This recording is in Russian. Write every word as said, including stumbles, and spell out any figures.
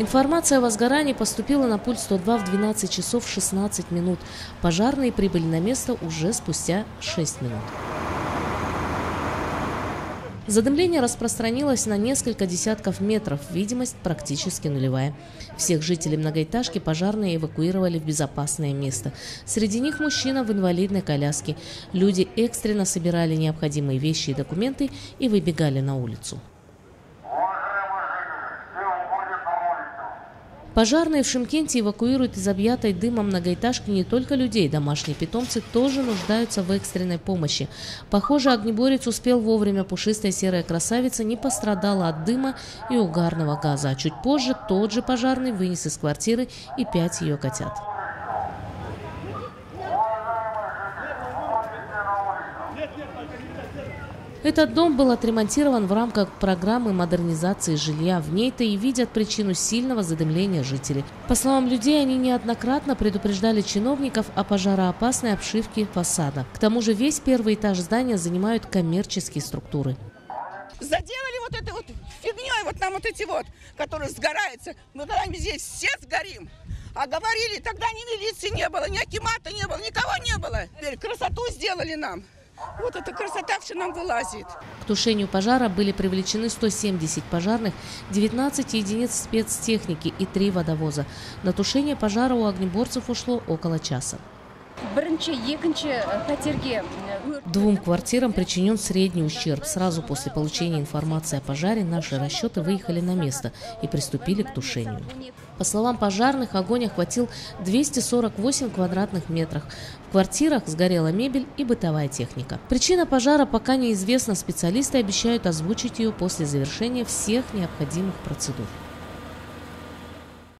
Информация о возгорании поступила на пульт сто два в двенадцать часов шестнадцать минут. Пожарные прибыли на место уже спустя шесть минут. Задымление распространилось на несколько десятков метров, видимость практически нулевая. Всех жителей многоэтажки пожарные эвакуировали в безопасное место. Среди них мужчина в инвалидной коляске. Люди экстренно собирали необходимые вещи и документы и выбегали на улицу. Пожарные в Шымкенте эвакуируют из объятой дымом многоэтажки не только людей, домашние питомцы тоже нуждаются в экстренной помощи. Похоже, огнеборец успел вовремя, пушистая серая красавица не пострадала от дыма и угарного газа, а чуть позже тот же пожарный вынес из квартиры и пять ее котят. Этот дом был отремонтирован в рамках программы модернизации жилья. В ней-то и видят причину сильного задымления жителей. По словам людей, они неоднократно предупреждали чиновников о пожароопасной обшивке фасада. К тому же весь первый этаж здания занимают коммерческие структуры. Заделали вот этой вот фигней, вот нам вот эти вот, которые сгораются. Мы прямо здесь все сгорим. А говорили, тогда ни милиции не было, ни акимата не было, никого не было. Теперь красоту сделали нам. Вот эта красота все нам вылазит. К тушению пожара были привлечены сто семьдесят пожарных, девятнадцать единиц спецтехники и три водовоза. На тушение пожара у огнеборцев ушло около часа. Двум квартирам причинен средний ущерб. Сразу после получения информации о пожаре наши расчеты выехали на место и приступили к тушению. По словам пожарных, огонь охватил двести сорок восемь квадратных метров. В квартирах сгорела мебель и бытовая техника. Причина пожара пока неизвестна. Специалисты обещают озвучить ее после завершения всех необходимых процедур.